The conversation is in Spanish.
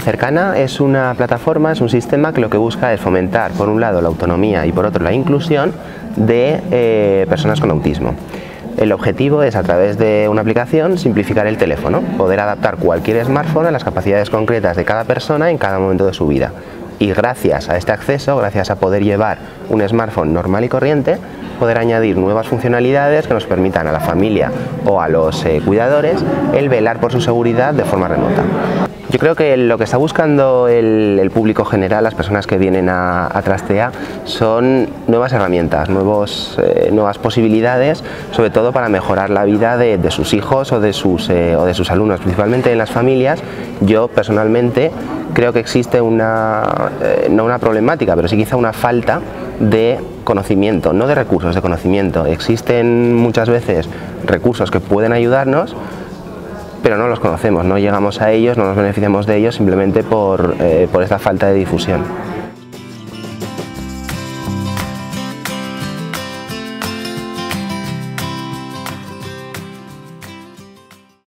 Cercana es una plataforma, es un sistema que lo que busca es fomentar, por un lado, la autonomía y por otro, la inclusión de personas con autismo. El objetivo es, a través de una aplicación, simplificar el teléfono, poder adaptar cualquier smartphone a las capacidades concretas de cada persona en cada momento de su vida. Y gracias a este acceso, gracias a poder llevar un smartphone normal y corriente, poder añadir nuevas funcionalidades que nos permitan a la familia o a los cuidadores el velar por su seguridad de forma remota. Yo creo que lo que está buscando el público general, las personas que vienen a Trastea, son nuevas herramientas, nuevas posibilidades, sobre todo para mejorar la vida de sus hijos o de sus alumnos, principalmente en las familias. Yo personalmente creo que existe no una problemática, pero sí quizá una falta de conocimiento, no de recursos, de conocimiento. Existen muchas veces recursos que pueden ayudarnos, pero no los conocemos, no llegamos a ellos, no nos beneficiamos de ellos simplemente por esta falta de difusión.